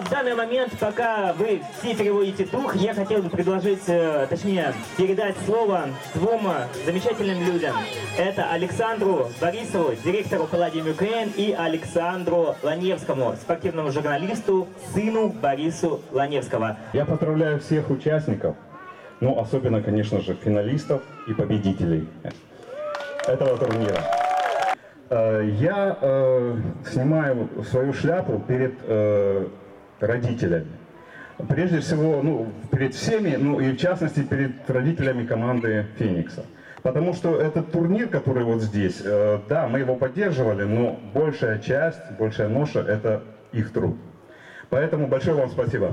в данный момент, пока вы все переводите дух, я хотел бы предложить, точнее, передать слово двум замечательным людям. Это Александру Борисову, директору Palladium Ukraine, и Александру Ланевскому, спортивному журналисту, сыну Борису Ланевского. Я поздравляю всех участников, ну, особенно, конечно же, финалистов и победителей этого турнира. Я снимаю свою шляпу перед родителями. Прежде всего, ну, перед всеми, ну и в частности перед родителями команды Феникса. Потому что этот турнир, который вот здесь, да, мы его поддерживали, но большая часть, большая ноша — это их труд. Поэтому большое вам спасибо.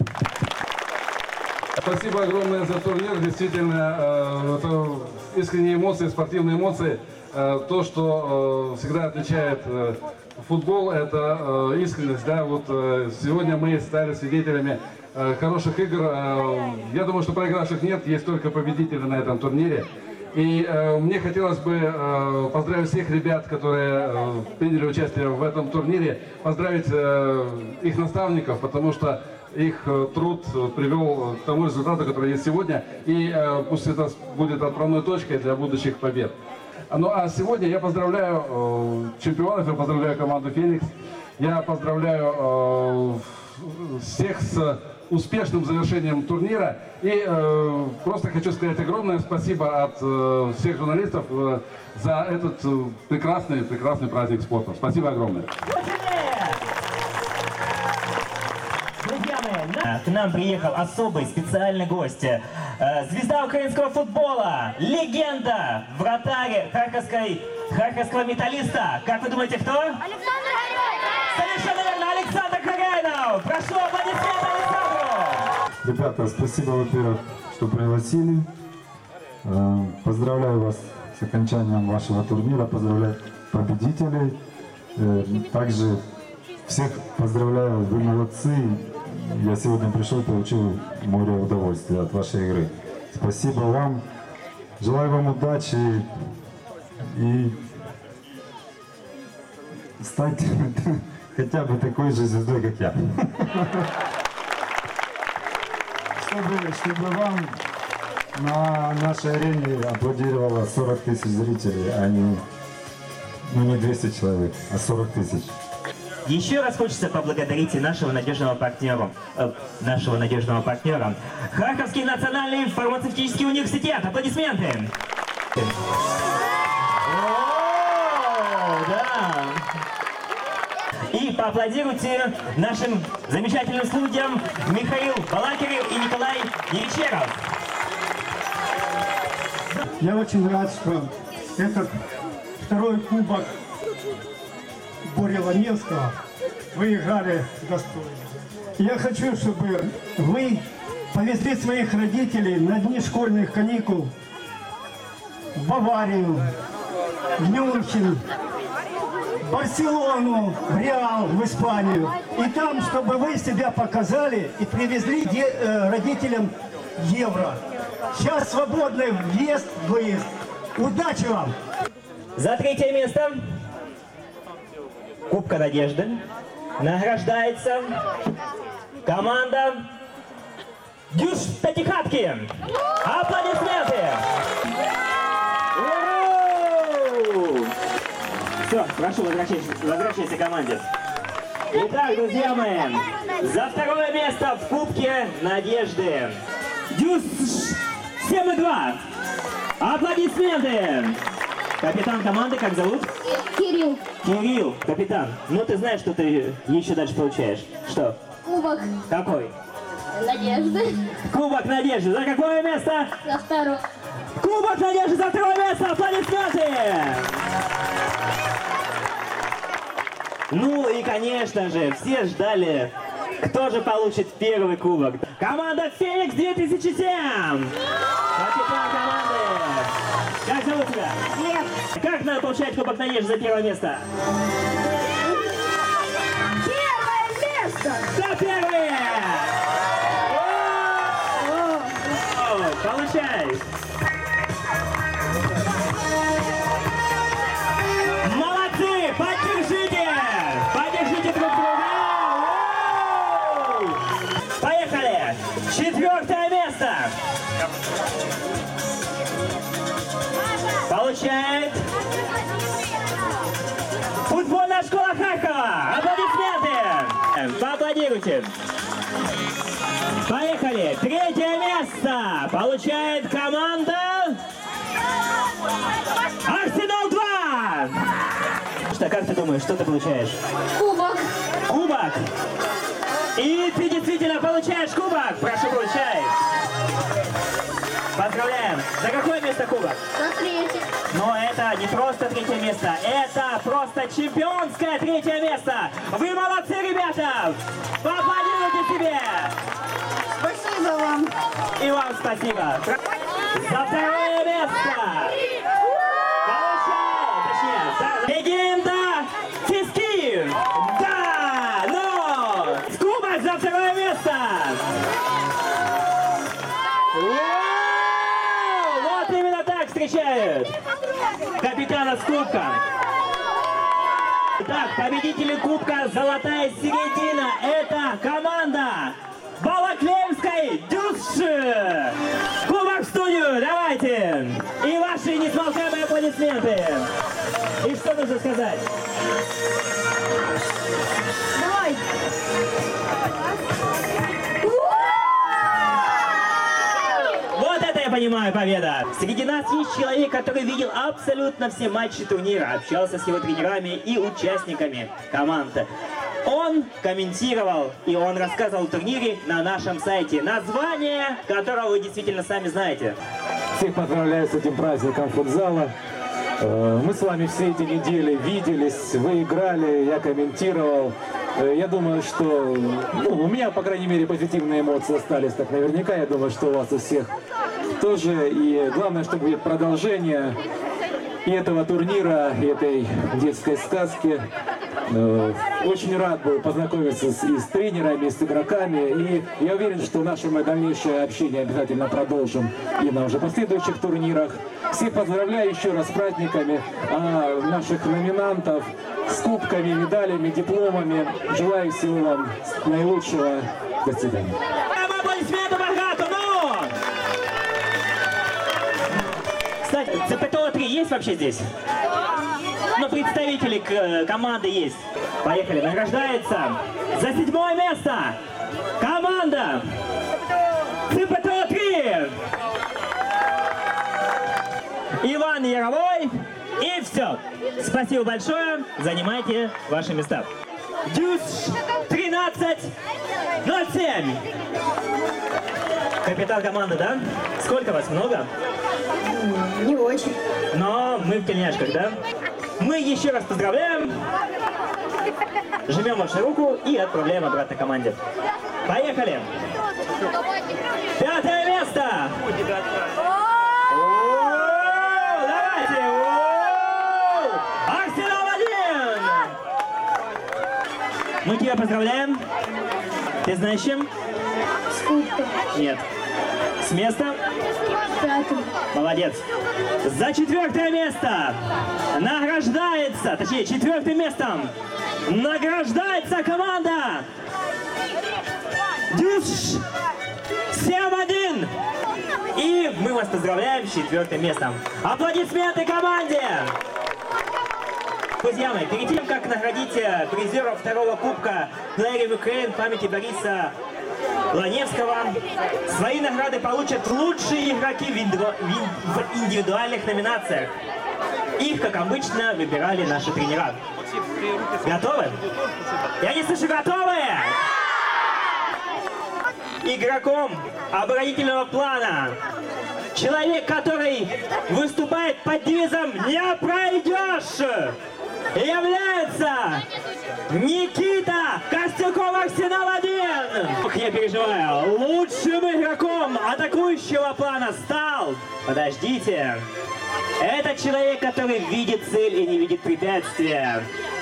Спасибо огромное за турнир. Действительно, это искренние эмоции, спортивные эмоции. То, что всегда отличает футбол, это искренность. Да? Вот сегодня мы стали свидетелями хороших игр. Я думаю, что проигравших нет, есть только победители на этом турнире. И мне хотелось бы поздравить всех ребят, которые приняли участие в этом турнире, поздравить их наставников, потому что их труд привел к тому результату, который есть сегодня, и пусть это будет отправной точкой для будущих побед. Ну а сегодня я поздравляю чемпионов, я поздравляю команду «Феникс», я поздравляю всех с успешным завершением турнира, и просто хочу сказать огромное спасибо от всех журналистов за этот прекрасный праздник спорта. Спасибо огромное. К нам приехал особый специальный гость. Звезда украинского футбола, легенда, вратарь харьковского металлиста. Как вы думаете, кто? Александр Горяйнов! Совершенно верно, Александр Горяйнов! Прошу аплодисменты Александру! Ребята, спасибо, во-первых, что пригласили. Поздравляю вас с окончанием вашего турнира, поздравляю победителей. Также всех поздравляю, вы молодцы. Я сегодня пришел и получил море удовольствия от вашей игры. Спасибо вам. Желаю вам удачи и стать хотя бы такой же звездой, как я. Чтобы вам на нашей арене аплодировало 40 тысяч зрителей, а не 200 человек, а 40 тысяч. Еще раз хочется поблагодарить нашего надежного партнера. Харьковский национальный фармацевтический университет. Аплодисменты! Да. И поаплодируйте нашим замечательным судьям Михаил Балакирев и Николай Еречеров. Я очень рад, что этот второй кубок Бори Ланевского вы играли достойно. Я хочу, чтобы вы повезли своих родителей на дни школьных каникул в Баварию, в Мюнхен, в Барселону, в Реал, в Испанию. И там, чтобы вы себя показали и привезли родителям евро. Сейчас свободный въезд, выезд. Удачи вам! За третье место Кубка Надежды награждается команда Дюш Пятихатки. Аплодисменты! Все, прошу, возвращайся к команде. Итак, друзья мои, за второе место в Кубке Надежды Дюш 7-2. Аплодисменты! Капитан команды, как зовут? Кирилл. Кирилл, капитан. Ну ты знаешь, что ты еще дальше получаешь. Что? Кубок Какой? Надежды. Кубок Надежды. За какое место? За второе. Кубок Надежды за второе место. Аплодисменты! Ну и, конечно же, все ждали, кто же получит первый кубок. Команда Феникс 2007! Капитан команды! Как зовут тебя? Нет. Как надо получать Кубок Надежды за первое место? Первое место. За первое! Получай! Молодцы! Поддержите! Поддержите друг друга! получает футбольная школа Харькова. Аплодисменты! Поаплодируйте. Поехали. Третье место получает команда Арсенал-2. Что, как ты думаешь, что ты получаешь? Кубок. Кубок. И ты действительно получаешь кубок. Прошу, получай. Поздравляем. За какое место кубок? За третье. Но это не просто третье место, это просто чемпионское третье место. Вы молодцы, ребята! Поаплодируйте себе! Спасибо вам. И вам спасибо. За второе место получает, точнее, легенда Тискин. Да, но кубок за второе место. Вот именно так встречают капитана с кубком. Так, победители кубка «Золотая середина» — это команда Балаклеевской Дюсши. Кубок в студию, давайте. И ваши несмолкаемые аплодисменты. И что нужно сказать? Давай. Вот это я понимаю, победа! Среди нас есть человек, который видел абсолютно все матчи турнира, общался с его тренерами и участниками команды. Он комментировал и он рассказывал о турнире на нашем сайте, название которого вы действительно сами знаете. Всех поздравляю с этим праздником футзала. Мы с вами все эти недели виделись, вы играли, я комментировал. Я думаю, что у меня, по крайней мере, позитивные эмоции остались, так наверняка. Я думаю, что у вас у всех тоже. И главное, что будет продолжение и этого турнира, и этой детской сказки. Очень рад был познакомиться и с тренерами, и с игроками. И я уверен, что наше дальнейшее общение обязательно продолжим и на уже последующих турнирах. Всех поздравляю еще раз с праздниками, а наших номинантов с кубками, медалями, дипломами. Желаю всего вам наилучшего. До свидания. Аплодисменты Маргату, ну! Кстати, ЦПТО-3 есть вообще здесь? Ну, представители команды есть. Поехали. Награждается за 7-е место команда ЦПТО-3. Иван Яровой. И все. Спасибо большое. Занимайте ваши места. Дюш 13-07. Капитан команды, да? Сколько вас? Много? Не очень. Но мы в тельняшках, да? Мы еще раз поздравляем, жмем вашу руку и отправляем обратно команде. Поехали! 5-е место! Давайте! Арсенал-1! Мы тебя поздравляем. Ты знаешь чем? С кубком. Нет. С места? Пятым. Молодец. За 4-е место награждается, точнее, 4-м местом награждается команда Дюш 7-1. И мы вас поздравляем с 4-м местом. Аплодисменты команде! Друзья мои, перед тем, как наградить призеров 2-го кубка Player of Ukraine памяти Бориса Ланевского, свои награды получат лучшие игроки в индивидуальных номинациях. Их, как обычно, выбирали наши тренера. Готовы? Я не слышу, готовы? Игроком оборонительного плана, человек, который выступает под девизом «Не пройдешь», является Никита Костюков, Арсенал-1. Я переживаю. Лучшим игроком атакующего плана стал... Подождите. Это человек, который видит цель и не видит препятствия.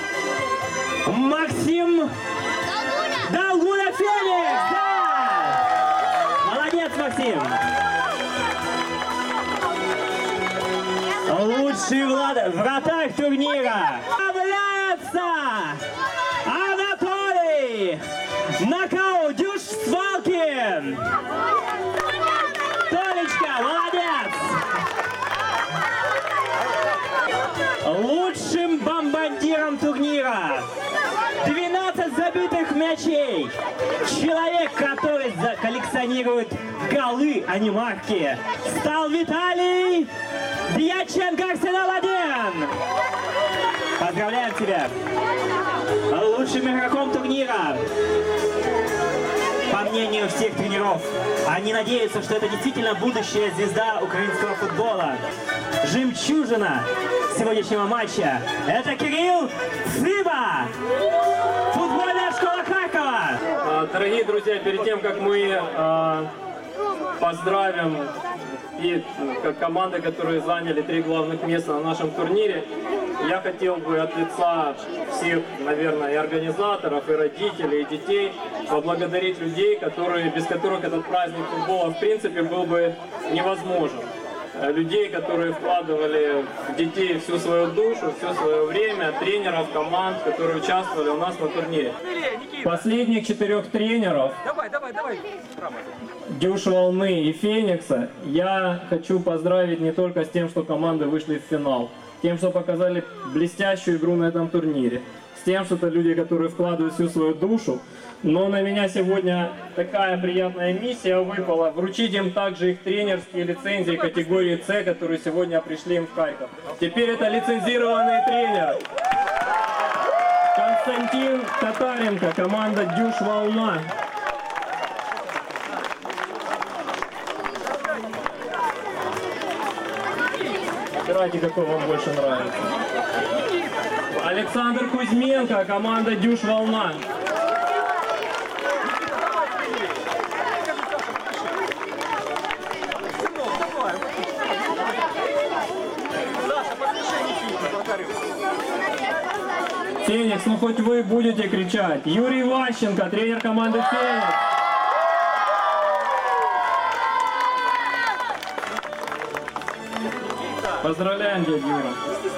Максим Долгуна Феникс. Да! Молодец, Максим. Лучший вратарь турнира является Анатолий Нокаут Дюш Свалкин. Толечка, молодец! лидером турнира. 12 забитых мячей. Человек, который коллекционирует голы, а не марки, стал Виталий Дьяченко Арсенал-1. Поздравляем тебя. Лучшим игроком турнира. По мнению всех тренеров, они надеются, что это действительно будущая звезда украинского футбола. Жемчужина сегодняшнего матча – это Кирилл Цыба, футбольная школа Харькова. Дорогие друзья, перед тем, как мы поздравим и как команды, которые заняли 3 главных места на нашем турнире, я хотел бы от лица всех, наверное, и организаторов, и родителей, и детей поблагодарить людей, без которых этот праздник футбола в принципе был бы невозможен. Людей, которые вкладывали в детей всю свою душу, все свое время, тренеров, команд, которые участвовали у нас на турнире. Последних 4 тренеров, Дюш Волны и Феникса, я хочу поздравить не только с тем, что команды вышли в финал, тем, что показали блестящую игру на этом турнире, с тем, что это люди, которые вкладывают всю свою душу. Но на меня сегодня такая приятная миссия выпала — вручить им также их тренерские лицензии категории С, которые сегодня пришли им в Харьков. Теперь это лицензированные тренеры. Константин Татаренко, команда Дюш Волна. Выбирайте, какой вам больше нравится. Александр Кузьменко, команда Дюш Волна. Феникс, ну хоть вы будете кричать. Юрий Ващенко, тренер команды Феникс. Поздравляем, дядя Юра.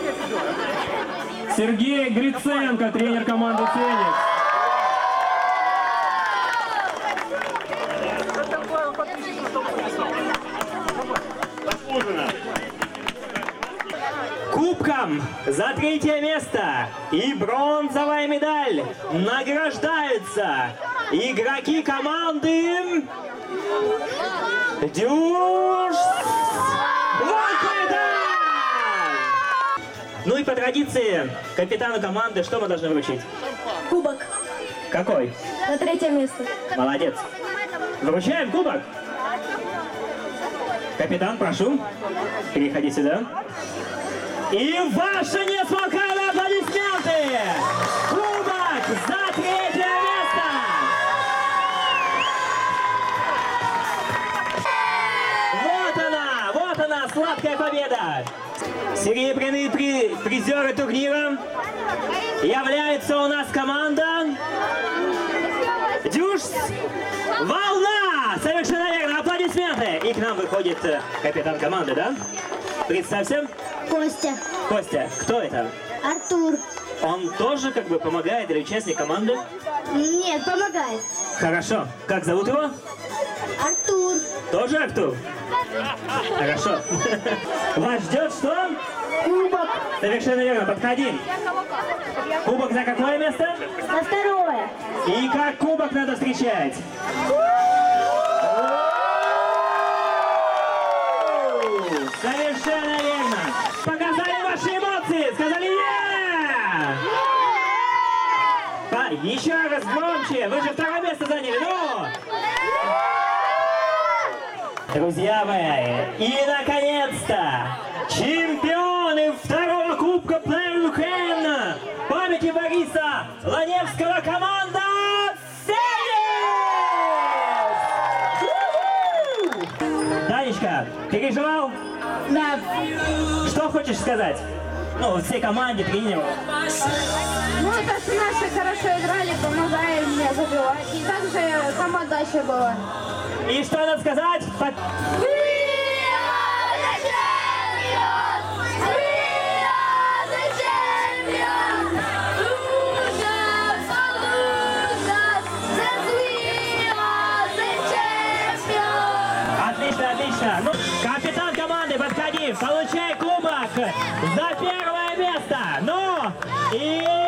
Сергей Гриценко, тренер команды Феникс. Кубком за 3-е место и бронзовая медаль награждаются игроки команды Дюш Волна. Ну и по традиции капитану команды что мы должны вручить? Кубок. Какой? На 3-е место. Молодец. Вручаем кубок. Капитан, прошу, переходи сюда. И ваши несмолкаемые аплодисменты! Кубок за 3-е место! Вот она, сладкая победа! Серебряные призеры турнира является у нас команда Дюш Волна! Совершенно верно, аплодисменты! И к нам выходит капитан команды, да? Представься. Костя. Костя, кто это? Артур. Он тоже как бы помогает или участник команды? Нет, помогает. Хорошо. Как зовут его? Артур. Тоже Артур? Хорошо. Вас ждет что? Кубок. Совершенно верно, подходи. Кубок за какое место? На 2-е. И как кубок надо встречать? Совершенно верно. Показали ваши эмоции, сказали «Е!». Еще раз громче, вы же 2-е место заняли, ну! Друзья мои, и наконец-то чемпионы 2-го кубка Player Ukraine памяти Бориса Ланевского, команда Феникс! Танечка, переживал? Да. Что хочешь сказать? Ну, всей команде, тренеру. Ну, так наши хорошо играли, помогали мне забивать. И также команда еще была. И что надо сказать? Отлично, отлично. Ну, капитан команды, подходи, получай кубок за 1-е место. Ну, и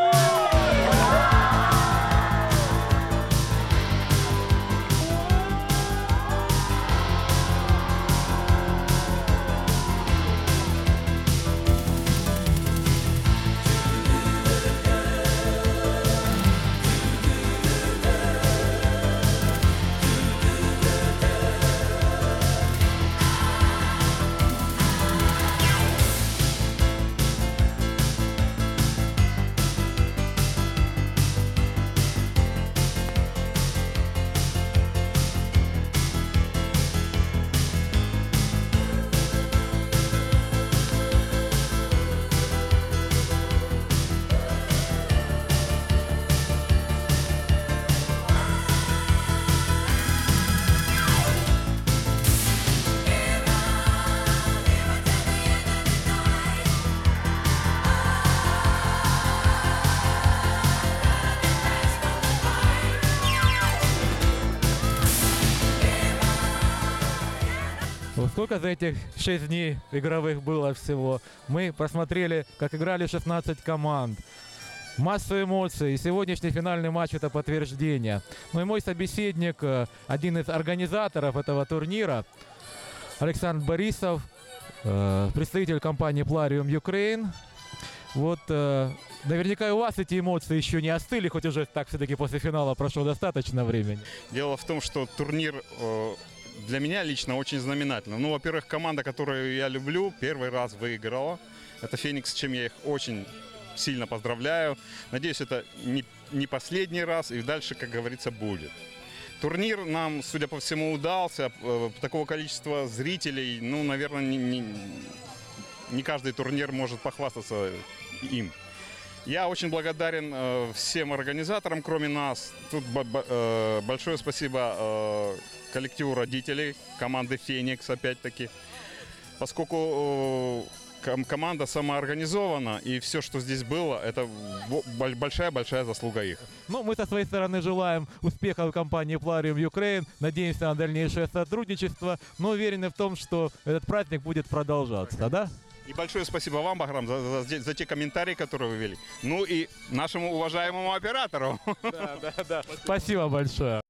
сколько за этих 6 дней игровых было всего? Мы посмотрели, как играли 16 команд. Массу эмоций. И сегодняшний финальный матч — это подтверждение. Ну и мой собеседник, один из организаторов этого турнира, Александр Борисов, представитель компании Plarium Ukraine. Вот наверняка и у вас эти эмоции еще не остыли, хоть уже так все-таки после финала прошло достаточно времени. Дело в том, что турнир для меня лично очень знаменательный. Ну, во-первых, команда, которую я люблю, первый раз выиграла. Это «Феникс», с чем я их очень сильно поздравляю. Надеюсь, это не последний раз и дальше, как говорится, будет. Турнир нам, судя по всему, удался. Такого количества зрителей, ну, наверное, не каждый турнир может похвастаться им. Я очень благодарен всем организаторам, кроме нас. Тут большое спасибо коллективу родителей, команды «Феникс», опять-таки. Поскольку команда самоорганизована, и все, что здесь было, это большая-большая заслуга их. Ну, мы со своей стороны желаем успехов компании Plarium Ukraine, надеемся на дальнейшее сотрудничество, но уверены в том, что этот праздник будет продолжаться, да? И большое спасибо вам, Баграм, за те комментарии, которые вы вели. Ну и нашему уважаемому оператору. Да. Спасибо большое.